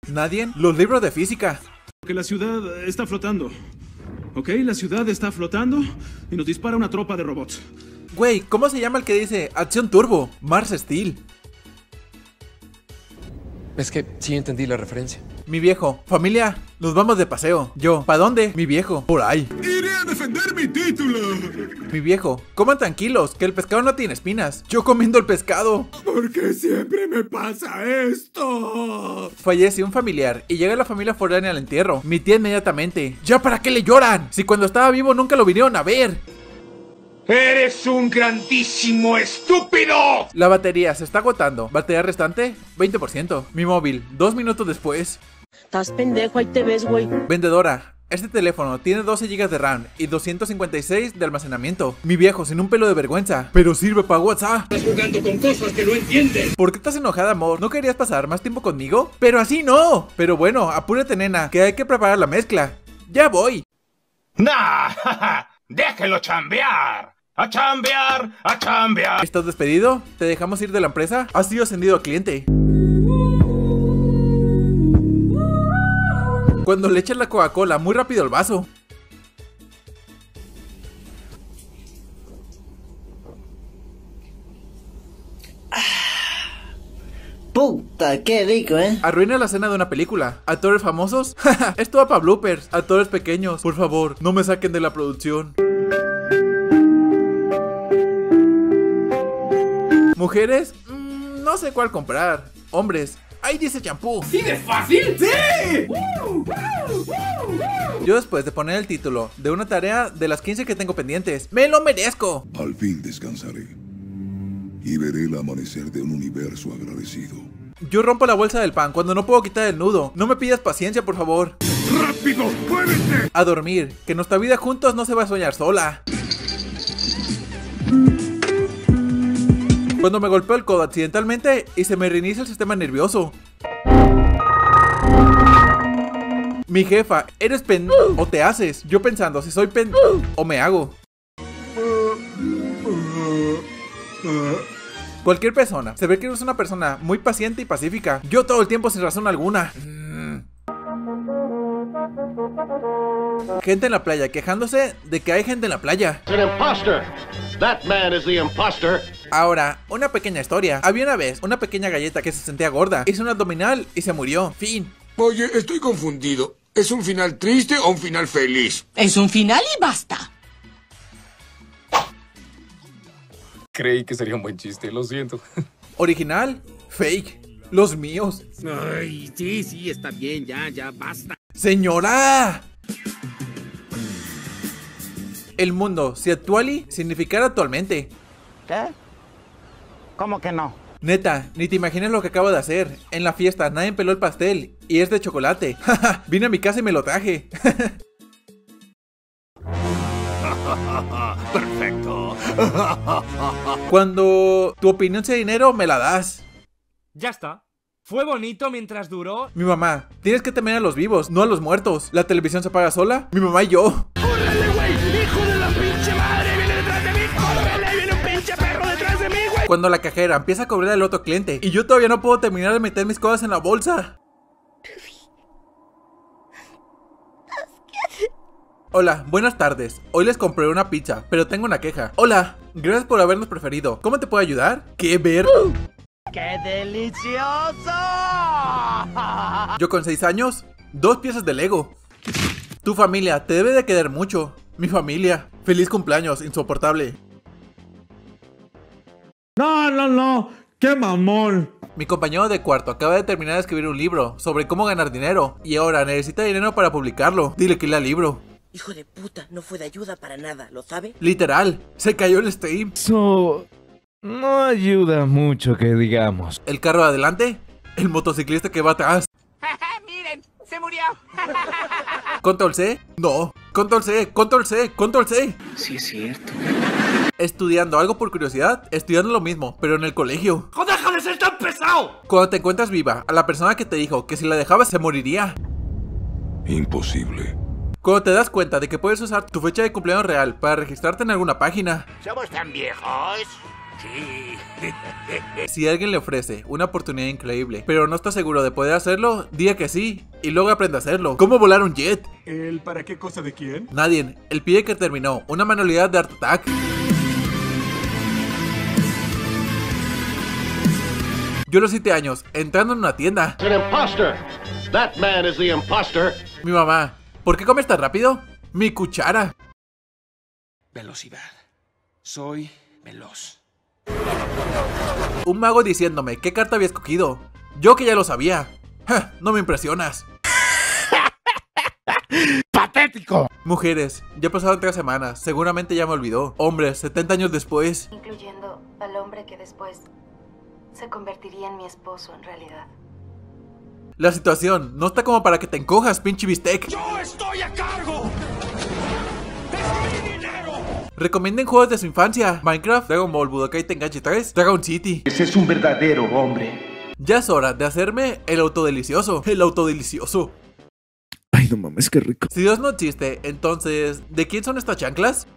¿Nadie? Los libros de física. Que la ciudad está flotando. ¿Ok? La ciudad está flotando y nos dispara una tropa de robots. Güey, ¿cómo se llama el que dice Acción Turbo? Mars Steel. Es que sí entendí la referencia. Mi viejo, familia, nos vamos de paseo. Yo, ¿pa' dónde? Mi viejo, por ahí. ¡Iré a defender mi título! Mi viejo, coman tranquilos, que el pescado no tiene espinas. Yo comiendo el pescado. ¿Por qué siempre me pasa esto? Fallece un familiar y llega la familia foránea al entierro. Mi tía inmediatamente. ¿Ya para qué le lloran? Si cuando estaba vivo nunca lo vinieron a ver. ¡Eres un grandísimo estúpido! La batería se está agotando. Batería restante, 20%. Mi móvil, 2 minutos después. Estás pendejo, ahí te ves, güey. Vendedora, este teléfono tiene 12 GB de RAM y 256 de almacenamiento. Mi viejo, sin un pelo de vergüenza, pero sirve para WhatsApp. Estás jugando con cosas que no entiendes. ¿Por qué estás enojada, amor? ¿No querías pasar más tiempo conmigo? Pero así no. Pero bueno, apúrate, nena, que hay que preparar la mezcla. Ya voy. ¡Nah! ¡Déjelo chambear! ¡A chambear! ¡A chambear! ¿Estás despedido? ¿Te dejamos ir de la empresa? Has sido ascendido a cliente. Cuando le echas la Coca-Cola muy rápido al vaso. Puta, qué rico, Arruina la escena de una película. ¿Actores famosos? Esto va para bloopers. Actores pequeños, por favor, no me saquen de la producción. ¿Mujeres? No sé cuál comprar. Hombres, ahí dice champú. ¿Sí de fácil? ¡Sí! Yo después de poner el título de una tarea de las 15 que tengo pendientes, ¡me lo merezco! Al fin descansaré y veré el amanecer de un universo agradecido. Yo rompo la bolsa del pan cuando no puedo quitar el nudo. No me pidas paciencia, por favor. ¡Rápido! ¡Muévete! A dormir, que nuestra vida juntos no se va a soñar sola. Cuando me golpeo el codo accidentalmente y se me reinicia el sistema nervioso. Mi jefa, ¿eres o te haces? Yo pensando si soy o me hago. Cualquier persona se ve que eres una persona muy paciente y pacífica. Yo todo el tiempo sin razón alguna. Gente en la playa quejándose de que hay gente en la playa. Ahora, una pequeña historia. Había una vez una pequeña galleta que se sentía gorda. Hizo un abdominal y se murió. Fin. Oye, estoy confundido. ¿Es un final triste o un final feliz? Es un final y basta. Creí que sería un buen chiste, lo siento. Original, fake, los míos. Ay, sí, está bien, ya, basta. ¡Señora! El mundo, si actuali significara actualmente. ¿Qué? ¿Cómo que no? Neta, ni te imaginas lo que acabo de hacer. En la fiesta nadie peló el pastel y es de chocolate. Vine a mi casa y me lo traje. Perfecto. Cuando tu opinión sea dinero, me la das. Ya está. Fue bonito mientras duró. Mi mamá, tienes que temer a los vivos, no a los muertos. ¿La televisión se apaga sola? Mi mamá y yo. ¡Córrele, güey! ¡Hijo de la pinche madre! ¡Viene detrás de mí! ¡Córrele! ¡Viene un pinche perro detrás de mí, güey! Cuando la cajera empieza a cobrar al otro cliente y yo todavía no puedo terminar de meter mis cosas en la bolsa. Hola, buenas tardes. Hoy les compré una pizza, pero tengo una queja. Hola, gracias por habernos preferido. ¿Cómo te puedo ayudar? ¿Qué ver? ¡Qué delicioso! Yo con 6 años, 2 piezas de Lego. Tu familia te debe de querer mucho. Mi familia. Feliz cumpleaños, insoportable. No. ¡Qué mamón! Mi compañero de cuarto acaba de terminar de escribir un libro sobre cómo ganar dinero y ahora necesita dinero para publicarlo. Dile que lea el libro. Hijo de puta, no fue de ayuda para nada, ¿lo sabe? Literal, se cayó el stream. Eso no ayuda mucho que digamos. El carro de adelante, el motociclista que va atrás. ¡Miren! ¡Se murió! ¿Control C? No. Control C, Control C, Control C. Sí, es cierto. Estudiando algo por curiosidad, estudiando lo mismo, pero en el colegio. ¡Oh, deja de ser tan pesado! Cuando te encuentras viva, a la persona que te dijo que si la dejabas se moriría. Imposible. Cuando te das cuenta de que puedes usar tu fecha de cumpleaños real para registrarte en alguna página. ¿Somos tan viejos? Sí. Si alguien le ofrece una oportunidad increíble, pero no está seguro de poder hacerlo, diga que sí, y luego aprenda a hacerlo. ¿Cómo volar un jet? ¿El para qué cosa de quién? Nadie. El pibe que terminó una manualidad de Art Attack. Yo a los 7 años, entrando en una tienda. An imposter. That man is the imposter. Mi mamá, ¿por qué comes tan rápido? Mi cuchara. Velocidad. Soy veloz. Un mago diciéndome qué carta había escogido. Yo que ya lo sabía. ¡Ja! No me impresionas. ¡Patético! Mujeres, ya pasaron 3 semanas, seguramente ya me olvidó. Hombres, 70 años después. Incluyendo al hombre que después se convertiría en mi esposo en realidad. La situación no está como para que te encojas, pinche bistec. ¡Yo estoy a cargo! ¡Es mi dinero! Recomienden juegos de su infancia. Minecraft, Dragon Ball, Budokai Tenkaichi 3, Dragon City. Ese es un verdadero hombre. Ya es hora de hacerme el autodelicioso. El autodelicioso. Ay, no mames, qué rico. Si Dios no existe, entonces, ¿de quién son estas chanclas?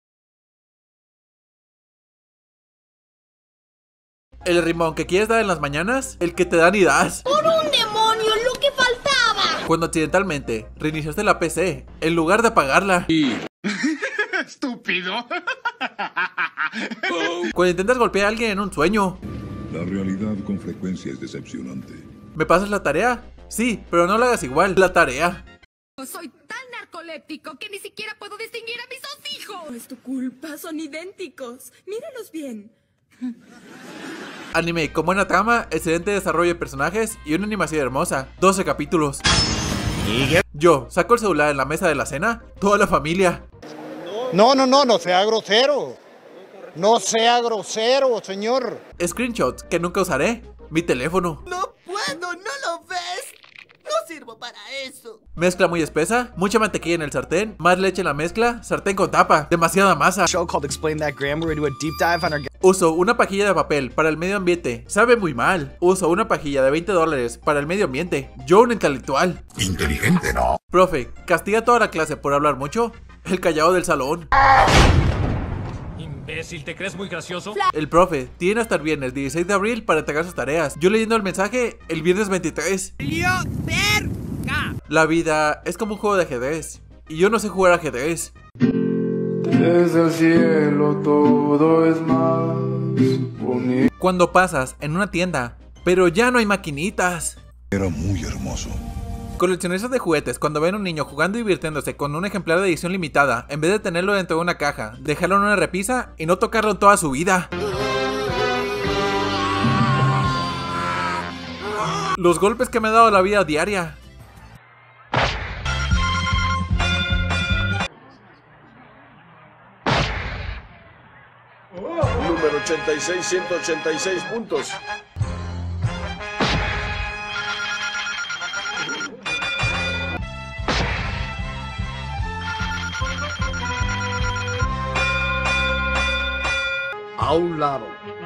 ¿El rimón que quieres dar en las mañanas? ¿El que te dan y das? ¡Por un demonio, lo que faltaba! Cuando accidentalmente reiniciaste la PC, en lugar de apagarla. ¡Estúpido! Cuando intentas golpear a alguien en un sueño. La realidad con frecuencia es decepcionante. ¿Me pasas la tarea? Sí, pero no la hagas igual. La tarea. Soy tan narcoléptico que ni siquiera puedo distinguir a mis 2 hijos. No es tu culpa, son idénticos. Míralos bien. Anime con buena trama, excelente desarrollo de personajes y una animación hermosa. 12 capítulos. Yo saco el celular en la mesa de la cena. Toda la familia. No sea grosero. No sea grosero, señor. Screenshots que nunca usaré. Mi teléfono. No puedo, ¿no lo ves? No sirvo para eso. Mezcla muy espesa, mucha mantequilla en el sartén, más leche en la mezcla, sartén con tapa, demasiada masa. Uso una pajilla de papel para el medio ambiente, sabe muy mal. Uso una pajilla de $20 para el medio ambiente. Yo un intelectual. Inteligente, ¿no? Profe, ¿castiga a toda la clase por hablar mucho? El callado del salón. Imbécil, ¿te crees muy gracioso? El profe tiene hasta el viernes 16 de abril para entregar sus tareas. Yo leyendo el mensaje el viernes 23. La vida es como un juego de ajedrez y yo no sé jugar ajedrez. Desde el cielo todo es más bonito. Cuando pasas en una tienda, pero ya no hay maquinitas. Era muy hermoso. Coleccionistas de juguetes cuando ven a un niño jugando y divirtiéndose con un ejemplar de edición limitada, en vez de tenerlo dentro de una caja, dejarlo en una repisa y no tocarlo en toda su vida. Los golpes que me ha dado la vida diaria. Número 86, 186 puntos. A un lado.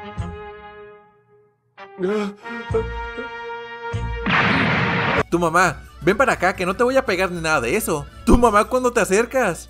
Tu mamá, ven para acá que no te voy a pegar ni nada de eso. Tu mamá cuando te acercas.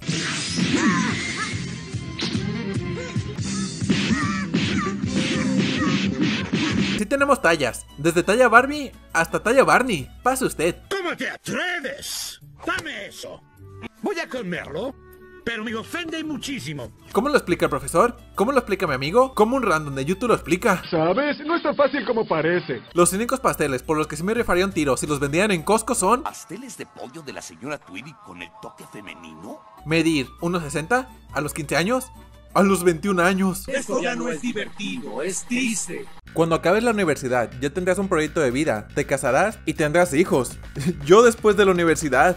Sí tenemos tallas, desde talla Barbie hasta talla Barney. Pase usted. ¿Cómo te atreves? Dame eso. Voy a comerlo, pero me ofende muchísimo. ¿Cómo lo explica el profesor? ¿Cómo lo explica mi amigo? ¿Cómo un random de YouTube lo explica? ¿Sabes? No es tan fácil como parece. Los únicos pasteles por los que sí me rifaría un tiro si los vendían en Costco son... ¿Pasteles de pollo de la señora Tweety con el toque femenino? Medir 1.60 a los 15 años. A los 21 años. Esto ya no es divertido, es triste. Cuando acabes la universidad, ya tendrás un proyecto de vida, te casarás y tendrás hijos. Yo después de la universidad.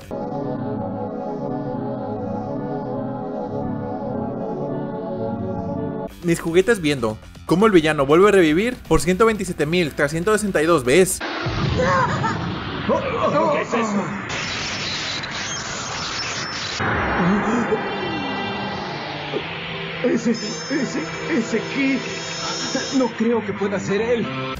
Mis juguetes viendo cómo el villano vuelve a revivir por 127.362 veces. ¿Qué es eso? Ese Kid. No creo que pueda ser él.